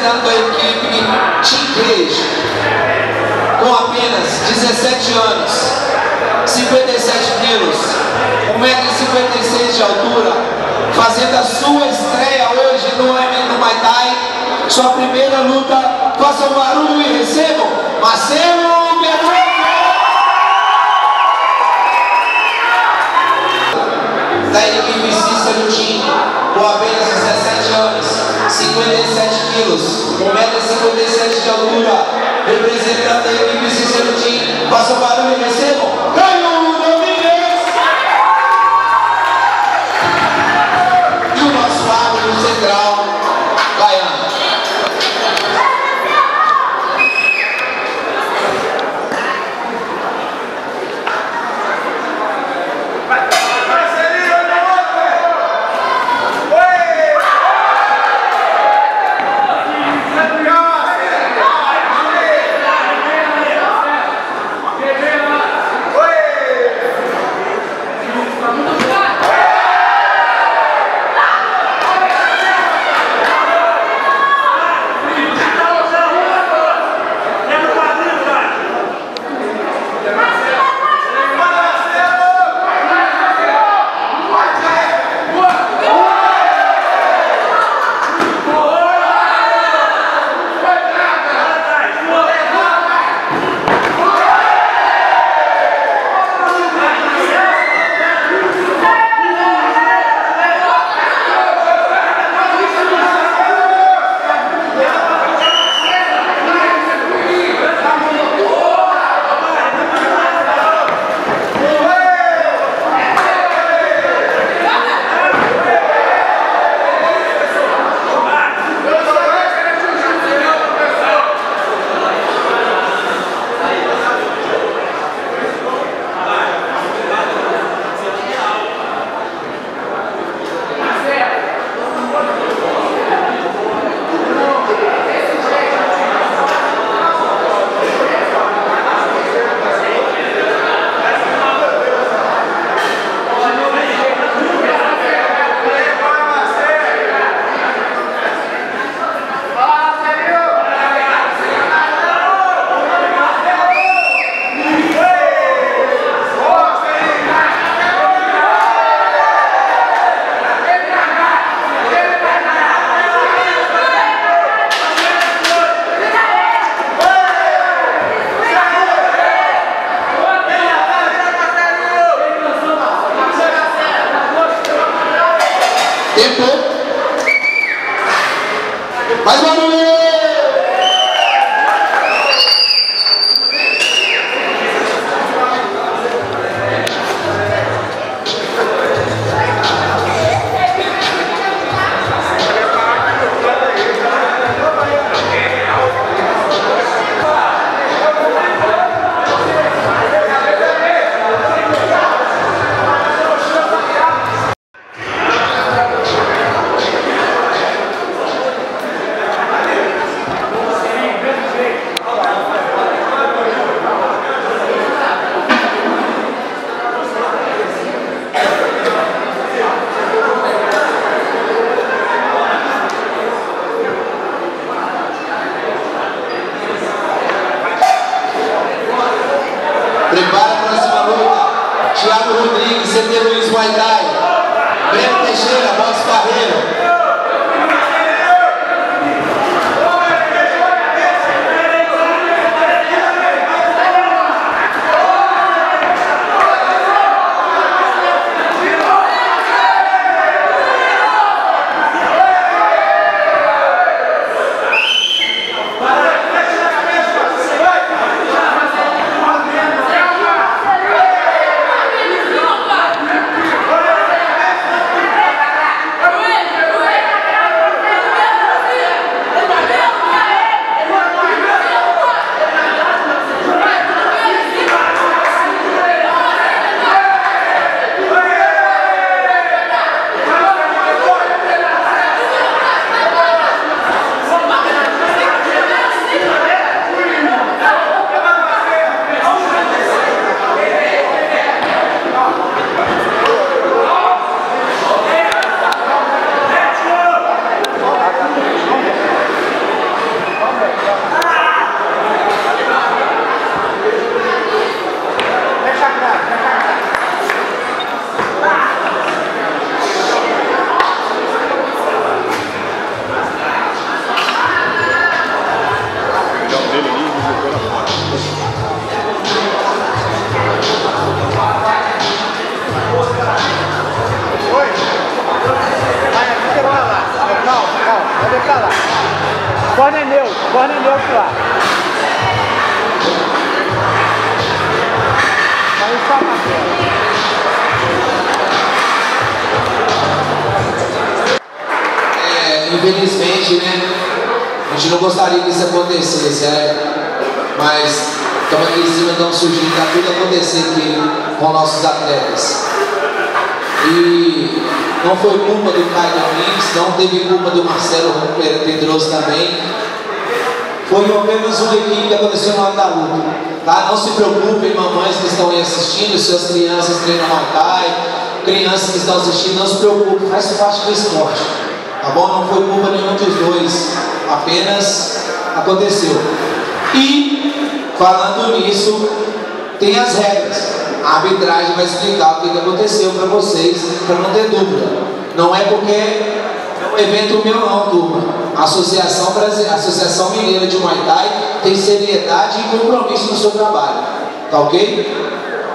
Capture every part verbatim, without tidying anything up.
representando a equipe Domingues, com apenas dezessete anos, cinquenta e sete quilos, um metro e cinquenta e seis de altura, fazendo a sua estreia hoje no M M A Muay Thai, sua primeira luta. Façam barulho e recebam Marcelo Pedroso! Da equipe Cícero, com apenas dezessete anos, cinquenta e sete quilos, um metro e cinquenta e sete de altura, representando a equipe Cícero, façam barulho e recebam Caio, Domingues! E o nosso árbitro central, Caio. Tempo. Mais barulho! Prepara a próxima luta. Domingues, C T Luiz Muay Thai. Breno Teixeira, Boxe Barreiro. É, infelizmente, né? A gente não gostaria que isso acontecesse, é? Mas estamos aqui em cima, estamos surgindo para tudo acontecer aqui com nossos atletas. E não foi culpa do Caio Domingues, não teve culpa do Marcelo Pedroso também. Foi apenas uma equipe que aconteceu na hora da luta. Tá? Não se preocupem, mamães que estão aí assistindo, suas crianças treinam Muay Thai, crianças que estão assistindo, não se preocupem, faz parte do esporte. Tá bom? Não foi culpa nenhum dos dois, apenas aconteceu. E, falando nisso, tem as regras. A arbitragem vai explicar o que aconteceu para vocês, para não ter dúvida. Não é porque é um evento meu não, turma. A Associação, Brasile... a Associação Mineira de Muay Thai tem seriedade e compromisso no seu trabalho. Tá ok?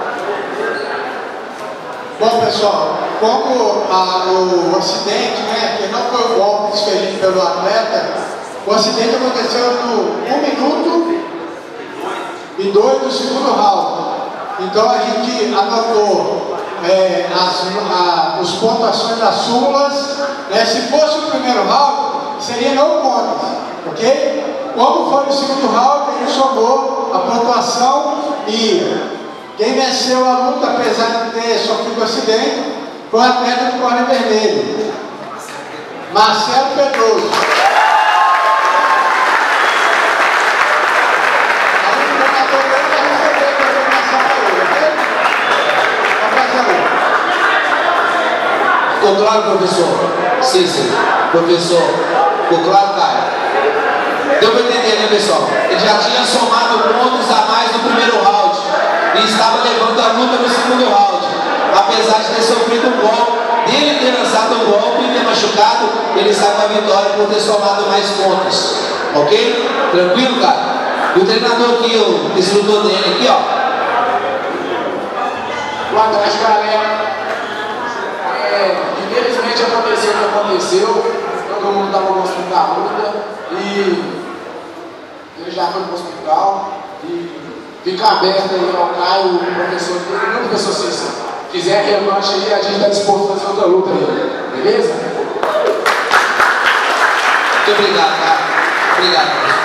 Bom, pessoal, como a, o acidente, né, que não foi o golpe desferido pelo atleta, o acidente aconteceu no um minuto e dois do segundo round. Então a gente anotou é, as a, os pontuações das súmulas, né? Se fosse o primeiro round, seria não pontos, ok? Como foi o segundo round, a gente somou a pontuação e quem venceu a luta, apesar de ter sofrido um acidente, foi o atleta do corner vermelho, Marcelo Pedroso. Ficou claro, professor? Cícero, professor, ficou claro, Caio? Deu para entender, né, pessoal? Ele já tinha somado pontos a mais no primeiro round e estava levando a luta no segundo round. Apesar de ter sofrido um golpe, dele ter lançado um golpe e ter machucado, ele sai com a vitória por ter somado mais pontos. Ok? Tranquilo, Caio? E o treinador aqui, o instrutor dele aqui, ó. Boa tarde, galera. É, infelizmente aconteceu o que aconteceu, todo mundo estava gostando da luta e ele já foi para o hospital e fica aberto aí ao Caio, o professor dele, não o professor Cícero. Se quiser revanche aí, a gente está disposto a fazer outra luta aí, beleza? Muito obrigado, Caio. Obrigado, professor.